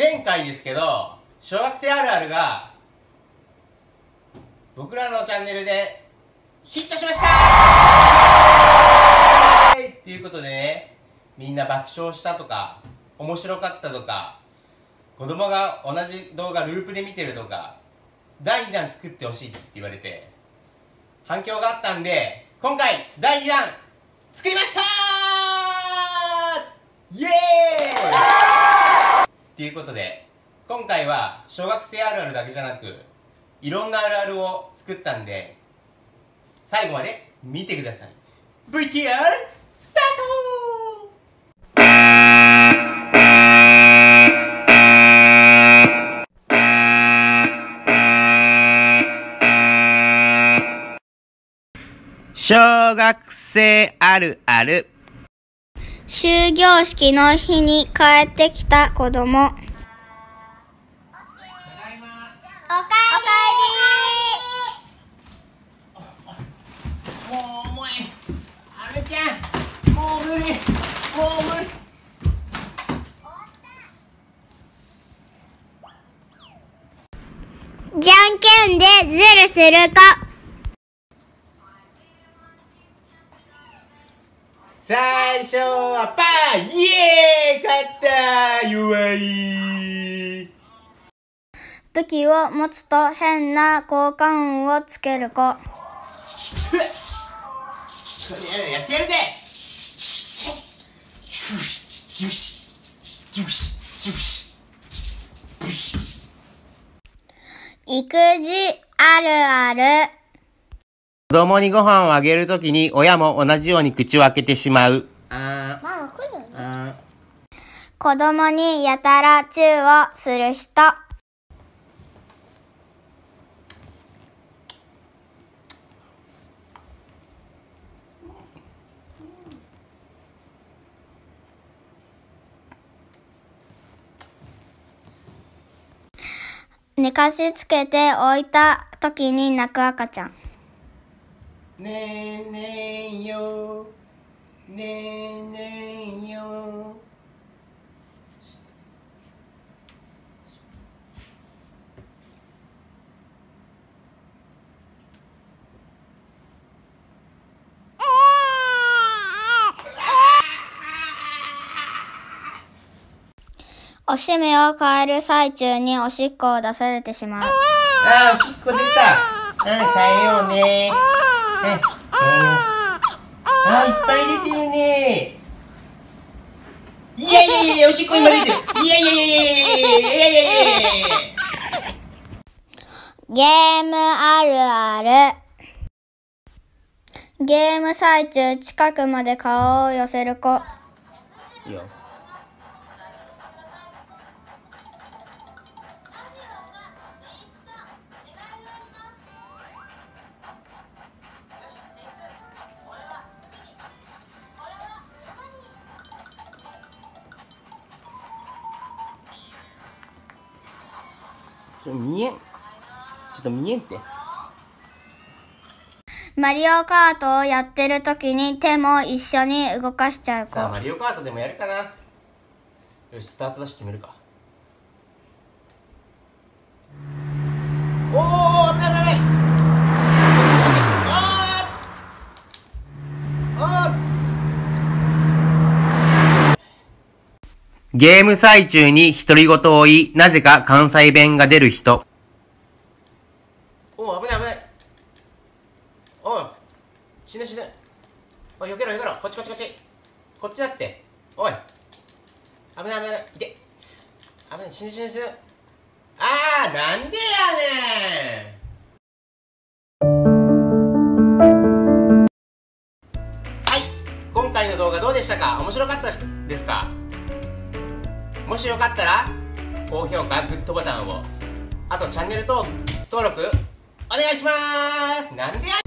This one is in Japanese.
前回ですけど、小学生あるあるが僕らのチャンネルでヒットしましたっていうことでね、みんな爆笑したとか面白かったとか、子供が同じ動画ループで見てるとか、第2弾作ってほしいって言われて反響があったんで、今回第2弾作りましたー。イエーイっていうことで、今回は小学生あるあるだけじゃなくいろんなあるあるを作ったんで、最後まで見てください。 VTR スタート。小学生あるある。 終業式の日に帰ってきた子供。おかえり。 もうあるちゃん、もう無理。 じゃんけんでズルするか。 最初はパー、イエーイ、勝ったー、弱い。 武器を持つと変な交換運をつける子。 これやってやるぜ。 育児あるある。 子供にご飯をあげるときに親も同じように口を開けてしまう。 子供にやたらチューをする人。寝かしつけて置いたときに泣く赤ちゃん。 ねえねえよ、ねえねえよ。 おしめを変える最中におしっこを出されてしまう。 おしっこ出た。変えようね。変えよう。いっぱい出てるね。いや、おしっこ今出てる。いや。 ゲームあるある。ゲーム最中近くまで顔を寄せる子。 いいよ。見えん。ちょっと見えんって。 マリオカートをやってる時に手も一緒に動かしちゃう子。 さあ、マリオカートでもやるかな。よし、スタートダッシュ決めるか。おー、危ない。ゲーム最中に独り言を言い、なぜか関西弁が出る人。おー、危ない。おい、死ぬ。おい、避けろ。こっち。こっちだって。おい。危ない。いて。危ない、死ぬ。なんでやねん。はい。今回の動画どうでしたか？面白かったですか？もしよかったら高評価、グッドボタンを、あとチャンネル登録お願いします。なんでや